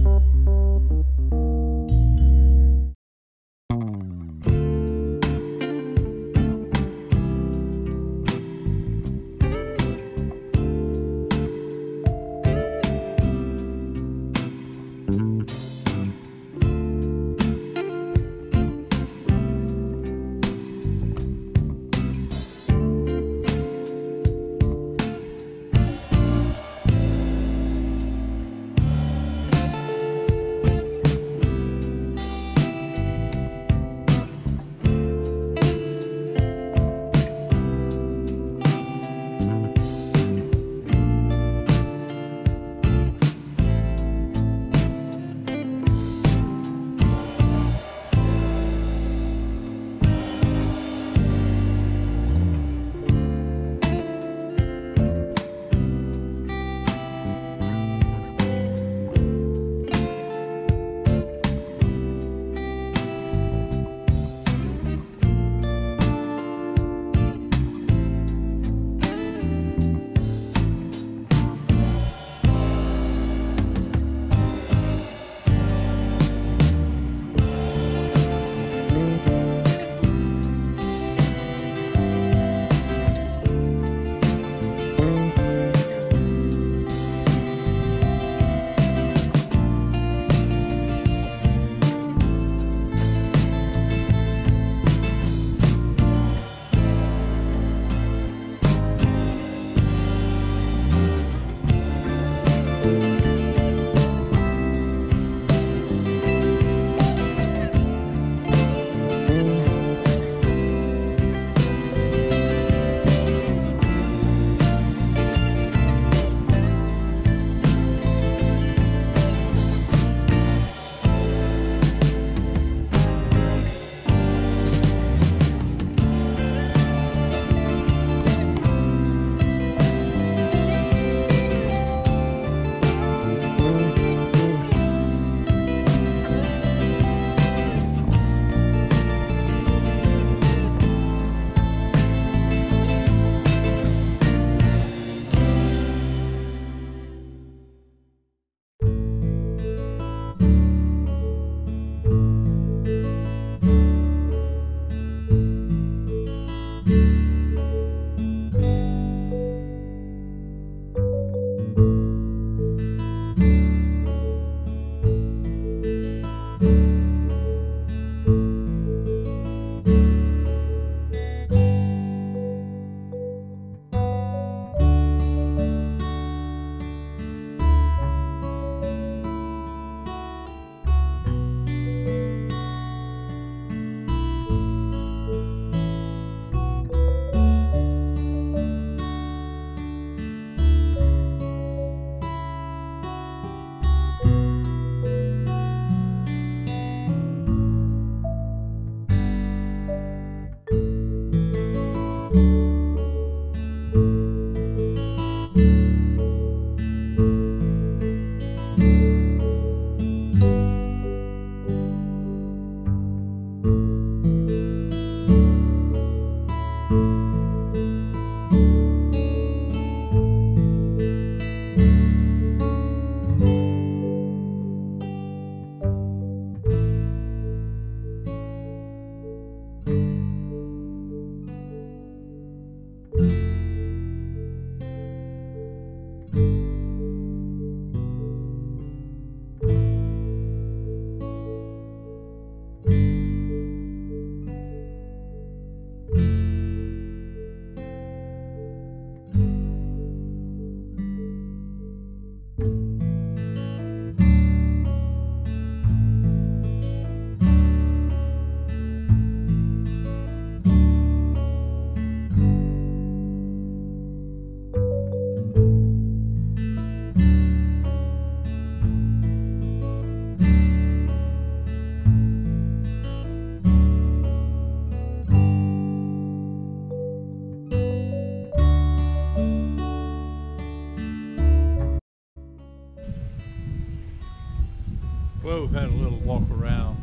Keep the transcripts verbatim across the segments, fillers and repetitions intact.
Well, we've had a little walk around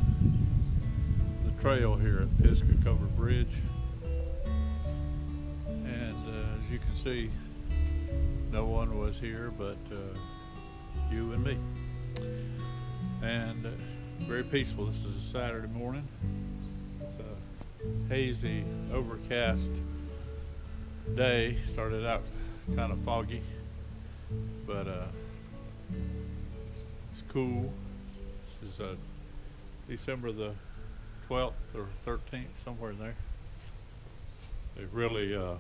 the trail here at Piscataqua Bridge, and uh, as you can see, no one was here but uh, you and me. and uh, very peaceful. This is a Saturday morning. It's a hazy, overcast day. Started out kind of foggy, but uh, it's cool. This is uh, December the twelfth or thirteenth, somewhere in there. They've really uh,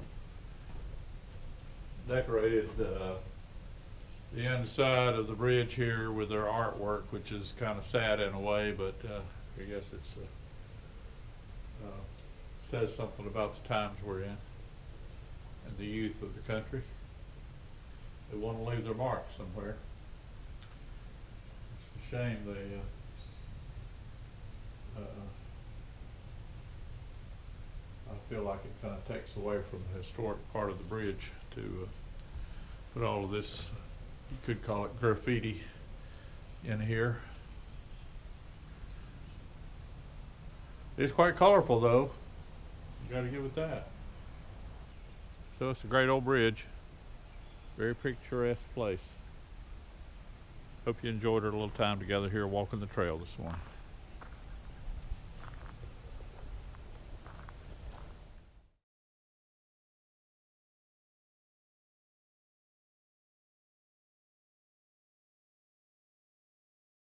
decorated uh, the inside of the bridge here with their artwork, which is kind of sad in a way, but uh, I guess it's uh, uh, says something about the times we're in and the youth of the country. They want to leave their mark somewhere. It's a shame they uh, uh, I feel like it kind of takes away from the historic part of the bridge to uh, put all of this, you could call it graffiti, in here. It's quite colorful though, you gotta give it that. So it's a great old bridge, very picturesque place. Hope you enjoyed our little time together here walking the trail this morning.